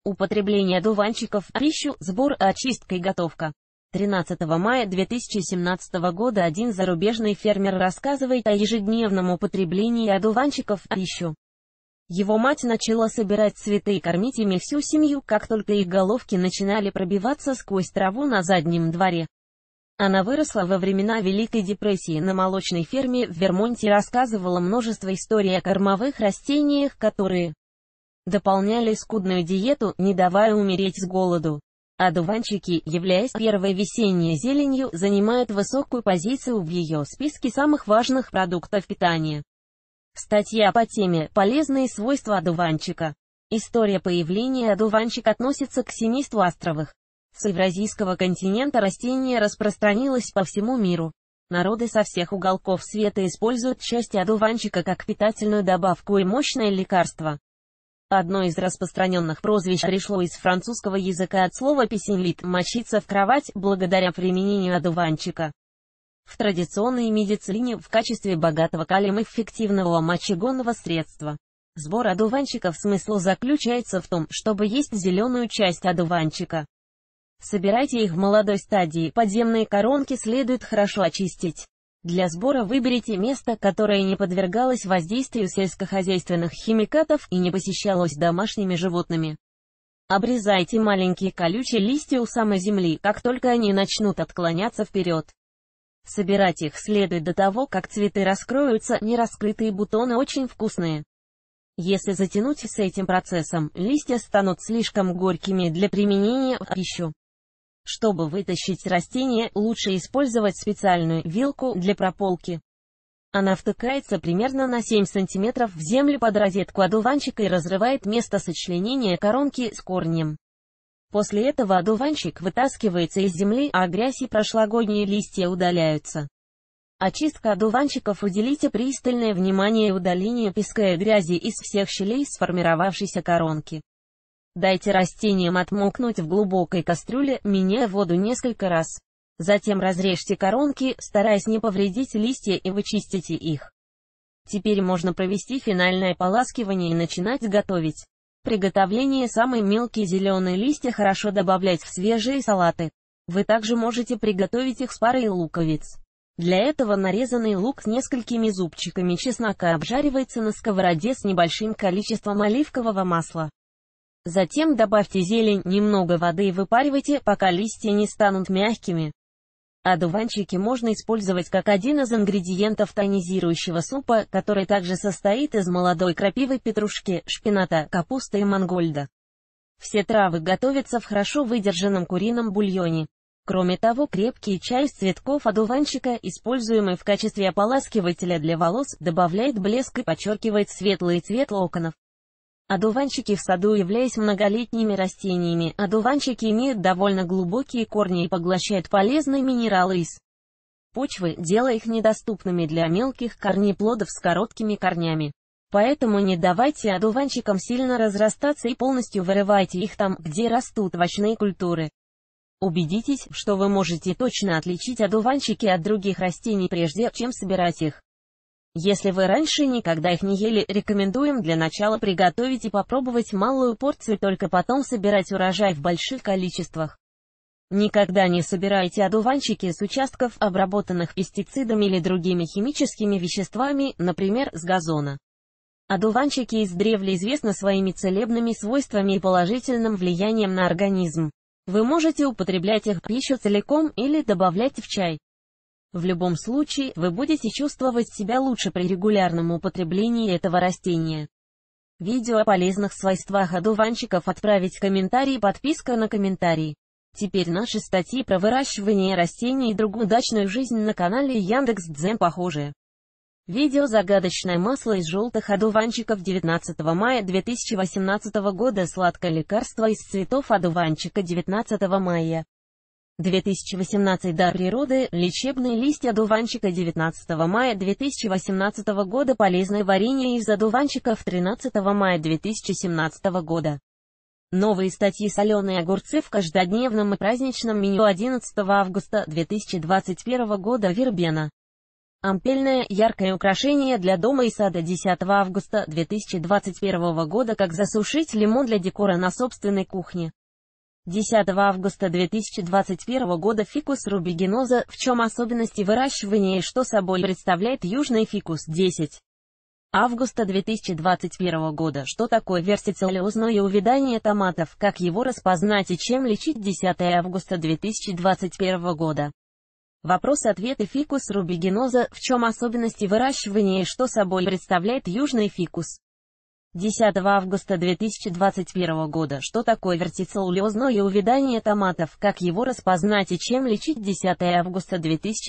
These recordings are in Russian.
Употребление одуванчиков в пищу, сбор, очистка и готовка. 13 мая 2017 года один зарубежный фермер рассказывает о ежедневном употреблении одуванчиков в пищу. Его мать начала собирать цветы и кормить ими всю семью, как только их головки начинали пробиваться сквозь траву на заднем дворе. Она выросла во времена Великой депрессии на молочной ферме в Вермонте и рассказывала множество историй о кормовых растениях, которые дополняли скудную диету, не давая умереть с голоду. Одуванчики, являясь первой весенней зеленью, занимают высокую позицию в ее списке самых важных продуктов питания. Статья по теме «Полезные свойства одуванчика». История появления одуванчика относится к семейству астровых. С евразийского континента растение распространилось по всему миру. Народы со всех уголков света используют части одуванчика как питательную добавку и мощное лекарство. Одно из распространенных прозвищ пришло из французского языка от слова «писенлит» — «мочиться в кровать», благодаря применению одуванчика. В традиционной медицине в качестве богатого калием эффективного мочегонного средства. Сбор одуванчиков смысл заключается в том, чтобы есть зеленую часть одуванчика. Собирайте их в молодой стадии, подземные коронки следует хорошо очистить. Для сбора выберите место, которое не подвергалось воздействию сельскохозяйственных химикатов и не посещалось домашними животными. Обрезайте маленькие колючие листья у самой земли, как только они начнут отклоняться вперед. Собирать их следует до того, как цветы раскроются, нераскрытые бутоны очень вкусные. Если затянуть с этим процессом, листья станут слишком горькими для применения в пищу. Чтобы вытащить растение, лучше использовать специальную вилку для прополки. Она втыкается примерно на 7 см в землю под розетку одуванчика и разрывает место сочленения коронки с корнем. После этого одуванчик вытаскивается из земли, а грязь и прошлогодние листья удаляются. Очистка одуванчиков. Уделите пристальное внимание удалению песка и грязи из всех щелей сформировавшейся коронки. Дайте растениям отмокнуть в глубокой кастрюле, меняя воду несколько раз. Затем разрежьте коронки, стараясь не повредить листья, и вычистите их. Теперь можно провести финальное ополаскивание и начинать готовить. Приготовление. Самые мелкие зеленые листья хорошо добавлять в свежие салаты. Вы также можете приготовить их с парой луковиц. Для этого нарезанный лук с несколькими зубчиками чеснока обжаривается на сковороде с небольшим количеством оливкового масла. Затем добавьте зелень, немного воды и выпаривайте, пока листья не станут мягкими. Одуванчики можно использовать как один из ингредиентов тонизирующего супа, который также состоит из молодой крапивы, петрушки, шпината, капусты и мангольда. Все травы готовятся в хорошо выдержанном курином бульоне. Кроме того, крепкий чай из цветков одуванчика, используемый в качестве ополаскивателя для волос, добавляет блеск и подчеркивает светлый цвет локонов. Одуванчики в саду. Являясь многолетними растениями, одуванчики имеют довольно глубокие корни и поглощают полезные минералы из почвы, делая их недоступными для мелких корнеплодов с короткими корнями. Поэтому не давайте одуванчикам сильно разрастаться и полностью вырывайте их там, где растут овощные культуры. Убедитесь, что вы можете точно отличить одуванчики от других растений прежде, чем собирать их. Если вы раньше никогда их не ели, рекомендуем для начала приготовить и попробовать малую порцию, только потом собирать урожай в больших количествах. Никогда не собирайте одуванчики с участков, обработанных пестицидами или другими химическими веществами, например, с газона. Одуванчики издревле известны своими целебными свойствами и положительным влиянием на организм. Вы можете употреблять их в пищу целиком или добавлять в чай. В любом случае, вы будете чувствовать себя лучше при регулярном употреблении этого растения. Видео о полезных свойствах одуванчиков. Отправить комментарий. Подписка на комментарий. Теперь наши статьи про выращивание растений и другую удачную жизнь на канале Яндекс.Дзен похожие. Видео «Загадочное масло из желтых одуванчиков». 19 мая 2018 года. Сладкое лекарство из цветов одуванчика. 19 мая 2018. Дар природы. Лечебные листья одуванчика. 19 мая 2018 года. Полезное варенье из одуванчиков. 13 мая 2017 года. Новые статьи. Соленые огурцы в каждодневном и праздничном меню. 11 августа 2021 года. Вербена. Ампельное яркое украшение для дома и сада. 10 августа 2021 года. Как засушить лимон для декора на собственной кухне. 10 августа 2021 года. Фикус рубигиноза. В чем особенности выращивания и что собой представляет южный фикус? 10 августа 2021 года. Что такое вертицеллезное увядание томатов, как его распознать и чем лечить? 10 августа 2021 года. Вопрос-ответы. Фикус рубигиноза. В чем особенности выращивания и что собой представляет южный фикус? 10 августа 2021 года. Что такое вертицеллезное увядание томатов, как его распознать и чем лечить? 10 августа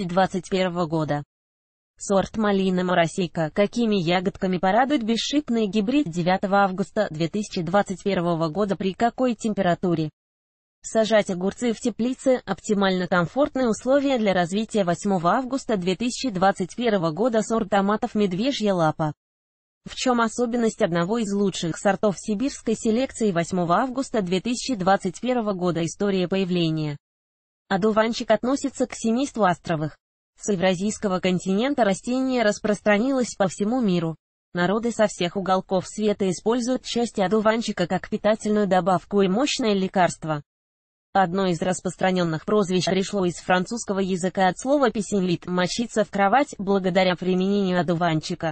2021 года. Сорт малина моросейка. Какими ягодками порадует бесшипный гибрид? 9 августа 2021 года. При какой температуре сажать огурцы в теплице? Оптимально комфортные условия для развития. 8 августа 2021 года. Сорт томатов медвежья лапа. В чем особенность одного из лучших сортов сибирской селекции? 8 августа 2021 года. История появления. Одуванчик относится к семейству астровых. С евразийского континента растение распространилось по всему миру. Народы со всех уголков света используют части одуванчика как питательную добавку и мощное лекарство. Одно из распространенных прозвищ пришло из французского языка от слова «писенлит» — мочиться в кровать, благодаря применению одуванчика.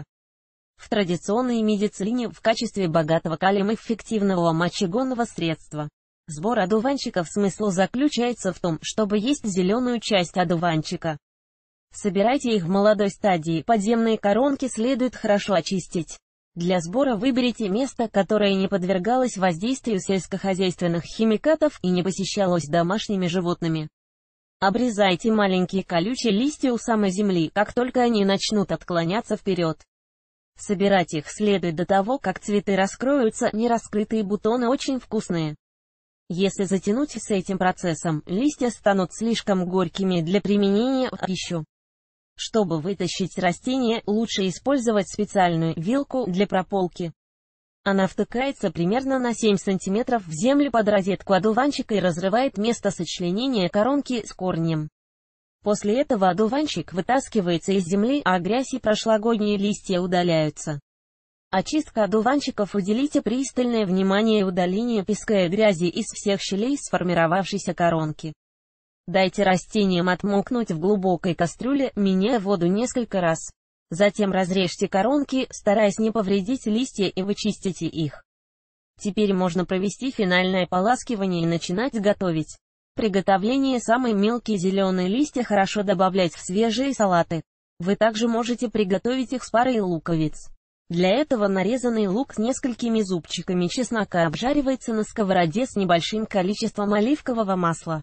В традиционной медицине в качестве богатого калием эффективного мочегонного средства. Сбор одуванчиков. Смысл заключается в том, чтобы есть зеленую часть одуванчика. Собирайте их в молодой стадии. Подземные коронки следует хорошо очистить. Для сбора выберите место, которое не подвергалось воздействию сельскохозяйственных химикатов и не посещалось домашними животными. Обрезайте маленькие колючие листья у самой земли, как только они начнут отклоняться вперед. Собирать их следует до того, как цветы раскроются. Нераскрытые бутоны очень вкусные. Если затянуть с этим процессом, листья станут слишком горькими для применения в пищу. Чтобы вытащить растение, лучше использовать специальную вилку для прополки. Она втыкается примерно на 7 см в землю под розетку одуванчика и разрывает место сочленения коронки с корнем. После этого одуванчик вытаскивается из земли, а грязь и прошлогодние листья удаляются. Очистка одуванчиков. Уделите пристальное внимание удалению песка и грязи из всех щелей сформировавшейся коронки. Дайте растениям отмокнуть в глубокой кастрюле, меняя воду несколько раз. Затем разрежьте коронки, стараясь не повредить листья, и вычистите их. Теперь можно провести финальное ополаскивание и начинать готовить. Приготовление. Самые мелкие зеленые листья хорошо добавлять в свежие салаты. Вы также можете приготовить их с парой луковиц. Для этого нарезанный лук с несколькими зубчиками чеснока обжаривается на сковороде с небольшим количеством оливкового масла.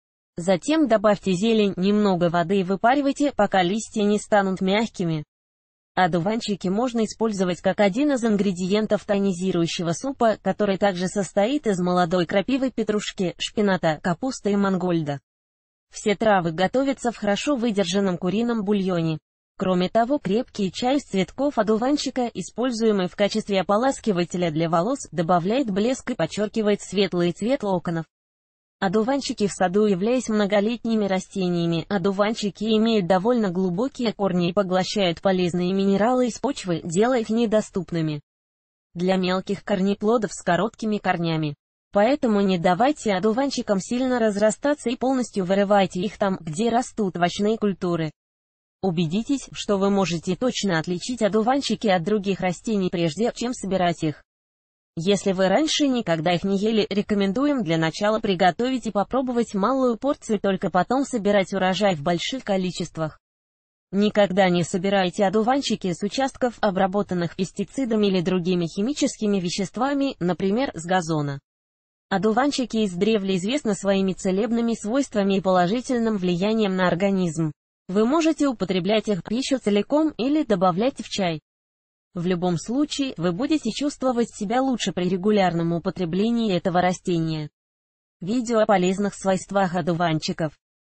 Затем добавьте зелень, немного воды и выпаривайте, пока листья не станут мягкими. Одуванчики можно использовать как один из ингредиентов тонизирующего супа, который также состоит из молодой крапивы, петрушки, шпината, капусты и мангольда. Все травы готовятся в хорошо выдержанном курином бульоне. Кроме того, крепкий чай из цветков одуванчика, используемый в качестве ополаскивателя для волос, добавляет блеск и подчеркивает светлый цвет локонов. Одуванчики в саду. Являясь многолетними растениями, одуванчики имеют довольно глубокие корни и поглощают полезные минералы из почвы, делая их недоступными для мелких корнеплодов с короткими корнями. Поэтому не давайте одуванчикам сильно разрастаться и полностью вырывайте их там, где растут овощные культуры. Убедитесь, что вы можете точно отличить одуванчики от других растений прежде, чем собирать их. Если вы раньше никогда их не ели, рекомендуем для начала приготовить и попробовать малую порцию, только потом собирать урожай в больших количествах. Никогда не собирайте одуванчики с участков, обработанных пестицидами или другими химическими веществами, например, с газона. Одуванчики издревле известны своими целебными свойствами и положительным влиянием на организм. Вы можете употреблять их в пищу целиком или добавлять в чай. В любом случае, вы будете чувствовать себя лучше при регулярном употреблении этого растения. Видео о полезных свойствах одуванчиков.